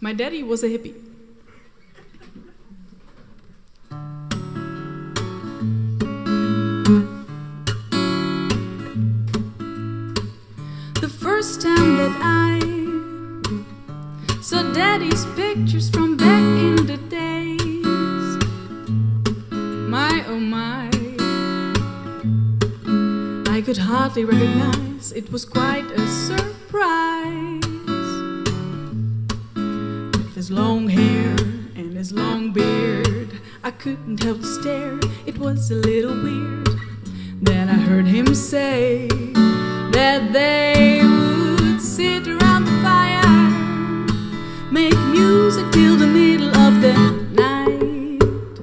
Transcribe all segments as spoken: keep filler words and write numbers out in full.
My daddy was a hippie. The first time that I saw daddy's pictures from back in the days, my oh my, I could hardly recognize, it was quite a surprise. With his long hair and his long beard, I couldn't help to stare. It was a little weird. Then I heard him say that they would sit around the fire, make music till the middle of the night.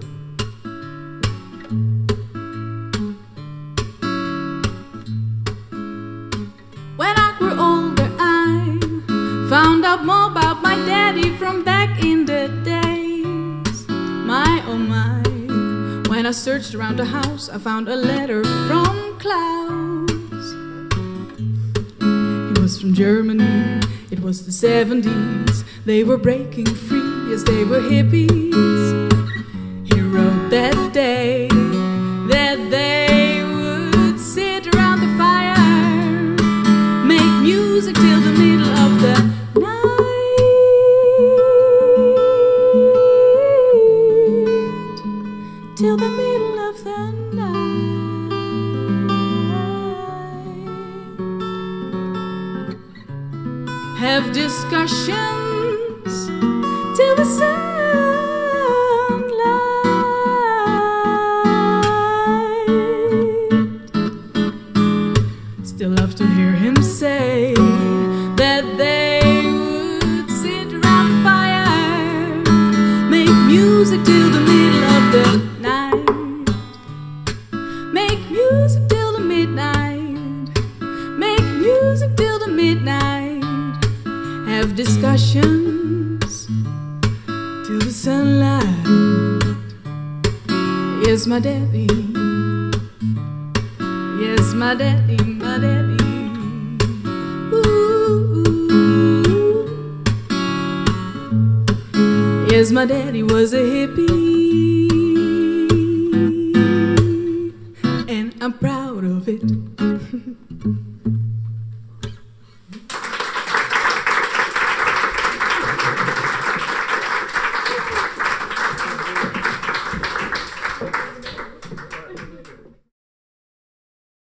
When I grew older, I found out more about my daddy from back in the days. My oh my, when I searched around the house, I found a letter from Klaus. He was from Germany, it was the seventies. They were breaking free as they were hippies. He wrote that day that they would sit around the fire, make music till the middle of the night. Till the middle of the night. Have discussions till the sunlight. Still love to hear him say that they would sit around the fire, make music till the middle of the night. Make music till the midnight. Make music till the midnight. Have discussions till the sunlight. Yes, my daddy. Yes, my daddy, my daddy. Ooh. Yes, my daddy was a hippie, and I'm proud of it.